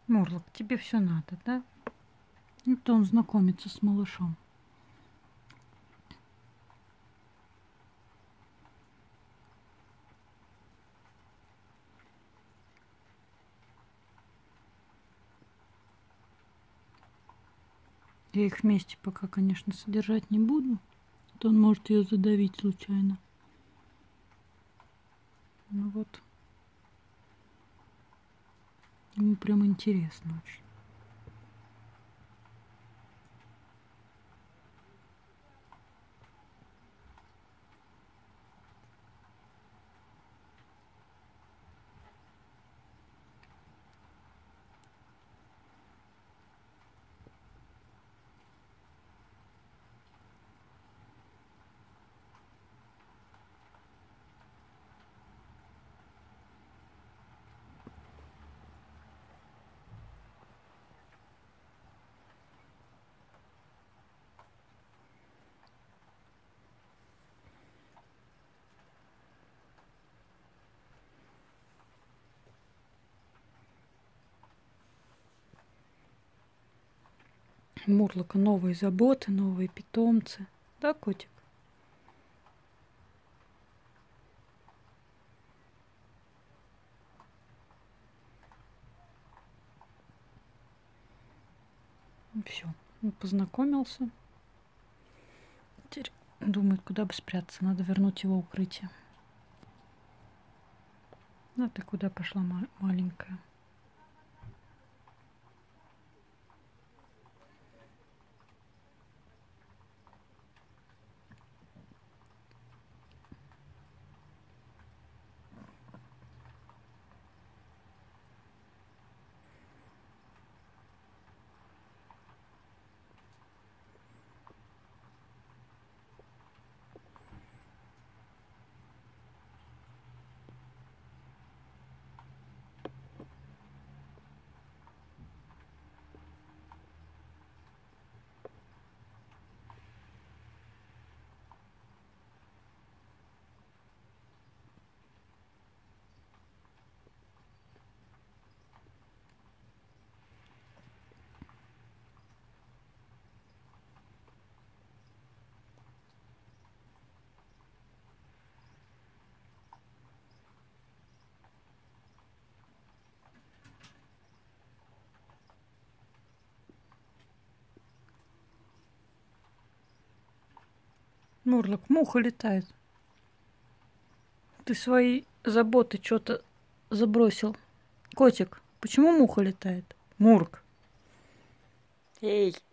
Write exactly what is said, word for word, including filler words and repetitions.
Мурлок, тебе все надо, да? Это он знакомится с малышом. Я их вместе пока, конечно, содержать не буду. А то он может ее задавить случайно. Ну вот. Ему прям интересно очень. У Мурлока новые заботы, новые питомцы. Да, котик? Все, он познакомился. Теперь думает, куда бы спрятаться. Надо вернуть его в укрытие. А ты куда пошла, маленькая? Мурлок, муха летает. Ты свои заботы что-то забросил. Котик, почему муха летает? Мурк. Эй.